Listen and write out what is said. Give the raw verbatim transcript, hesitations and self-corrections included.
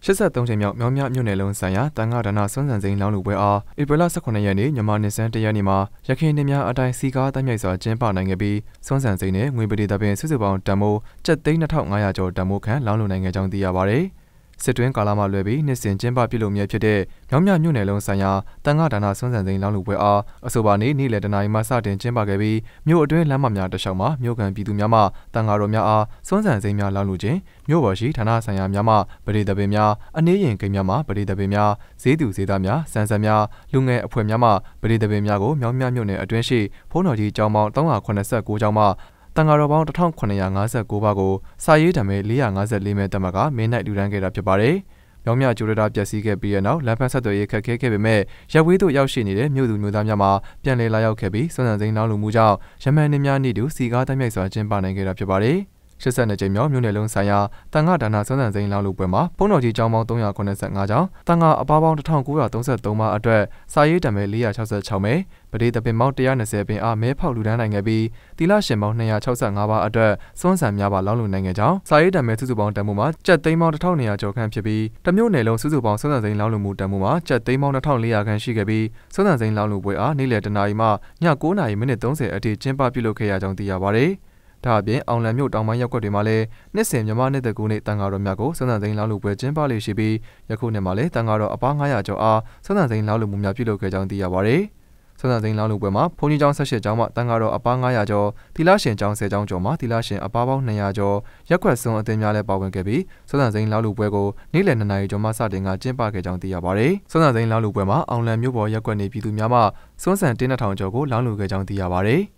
ရှစ်ဆက်သုံးချိန်မြောက်မြောင်းမြမြို့နယ်လုံးဆိုင်ရာတန်ခါဒါနစွမ်းစံစိန်လောင်းလူပွဲအားဧပြီလ၁၈ရက်နေ့မြန်မာနှစ်ဆန်းတရက်နေ့မှာရခိုင်နေများအတိုင်းစီကားတိုက်မြိုက်စွာကျင်းပနိုင်ခဲ့ပြီးစွမ်းစံစိန်နဲ့ငွေပရိသတ်ပင်စုစုပေါင်းတန်မိုးကျပ်သိန်းနှစ်ထောင်ငါးရာကျော်တန်မိုးခန့်လောင်းလူနိုင်ခဲ့ကြောင်းသိရပါဗျ။စစ်တွင်းကာလမှလွယ်ပြီးနှစ်စဉ်ကျင်းပပြုလုပ်မြဲဖြစ်တဲ့မြောင်းမြမြို့နယ်လုံးဆိုင်ရာတန်ခါဒါနစွမ်းစံစိန်လောင်းလူပွဲအားအဆိုပါနေ့နေ့လယ်တနာရီမှစတင်ကျင်းပခဲ့ပြီးမြို့အတွင်းလမ်းမများတစ်လျှောက်မှာမြို့ကန်ပြည်သူများမှတန်ခါတော်များအားစွမ်းစံစိန်များလောင်းလူခြင်းမြို့ပေါ်ရှိဌာနဆိုင်ရာများမှပရိသတ်ပင်များအနည်းရင်ကိန်းများမှပရိသတ်ပင်များဈေးသူဈေးသားများစံစံများလူငယ်အဖွဲ့များမှပရိသတ်ပင်များကိုမြောင်းမြမြို့နယ်အတွင်းရှိဖုန်းတော်ကြီးကျောင်းပေါင်း၃၇၉ကျောင်းမှတန်ဃာတော်ပေါင်းတစ်ထောင်ခုနှစ်ရာငါးဆယ်ကိုပါးကိုစာရေးတံမဲလေးရာငါးဆယ်လေးမဲတက်မှတ်ကမင်း၌လူဒန်းခဲ့တာဖြစ်ပါတယ်။မြောင်းမြကျိုးရတာပျက်စီးခဲ့ပြီးတဲ့နောက်လမ်းပန်းဆက်သွယ်ရေးခက်ခဲခဲ့ပေမဲ့ရပ်ဝေးသို့ရောက်ရှိနေတဲ့မြို့သူမြို့သားများမှာပြန်လည်လာရောက်ခဲ့ပြီးစွမ်းစံစိန်လောင်းလူမှုကြောင့်ရမန်နေများနေတူစီကားတိုက်မြိုက်စွာကျင်းပနိုင်ခဲ့တာဖြစ်ပါတယ်။ရှစ်ဆက်နှစ်ကြိမ်မြောက်မြို့နယ်လုံးဆိုင်ရာတန်ခါဒါနစွမ်းစံစိန်လောင်းလူပွဲမှာဖုန်းတော်ကြီးကျောင်းပေါင်း၃၇၅ကျောင်းတန်ခါအပားပေါင်းတစ်ထောင်ကိုးရာသုံးဆယ်သုံးပါးအတွက်စာရေးတံမဲလေးရာ၆၆မဲပရိသတ်ပင်ပေါင်းတစ်ရာ၂၀ပင်အားမဲဖောက်လူဒန်းနိုင်ခဲ့ပြီးသီလရှင်ပေါင်းနှစ်ရာ၆၅ပါးအတွက်စွမ်းစံများပါလောင်းလူနိုင်ခဲ့ကြောင်းစာရေးတံမဲစုစုပေါင်းတန်ဖိုးမှာကျပ်သိန်းပေါင်းတစ်ထောင်၂ရာကျော်ခန့်ဖြစ်ပြီးတမြို့နယ်လုံးစုစုပေါင်းစွမ်းစံစိန်လောင်းလူမှုတန်ဖိုးမှာကျပ်သိန်းပေါင်း၂ထောင်၄ရာခန့်ရှိခဲ့ပြီးစွမ်းစံစိန်လောင်းလူပွဲအားနေ့လယ်တနာရီမှည၉နာရီမိနစ်၃၀အထိကျင်းပပြုလုပ်ခဲ့ရကြောင်းသိရပါတယ်။ဒါအပြင်အောင်လံမြို့တောင်ပိုင်းရပ်ကွက်တွေမှာလည်းနှစ်စဉ်မြန်မာနှစ်တကူနေ့တန်ဃာတော်များကိုစွမ်းစံစိန်လောင်းလူပွဲကျင်းပလေရှိပြီးယခုနှစ်မှာလည်းတန်ဃာတော်အပားငါးရာကျော်အားစွမ်းစံစိန်လောင်းလူမှုများပြုလုပ်ခဲ့ကြောင်းသိရပါတယ်။စွမ်းစံစိန်လောင်းလူပွဲမှာဘုန်းကြီးကျောင်း၁၈ကျောင်းမှတန်ဃာတော်အပားငါးရာကျော်သီလရှင်ကျောင်း၁၀ကျောင်းကျော်မှသီလရှင်အပားပေါင်း၂ရာကျော်ရက်ကွက်စွန်းအသင်းများလည်းပါဝင်ခဲ့ပြီးစွမ်းစံစိန်လောင်းလူပွဲကိုနေ့လယ်နှစ်နာရီကျော်မှစတင်ကကျင်းပခဲ့ကြောင်းသိရပါတယ်။စွမ်းစံစိန်လောင်းလူပွဲမှာအောင်လံမြို့ပေါ်ရက်ကွက်နေပြည်သူများမှစွမ်းစံတင်းနှစ်ထောင်ကျော်ကိုလောင်းလူခဲ့ကြောင်းသိရပါတယ်။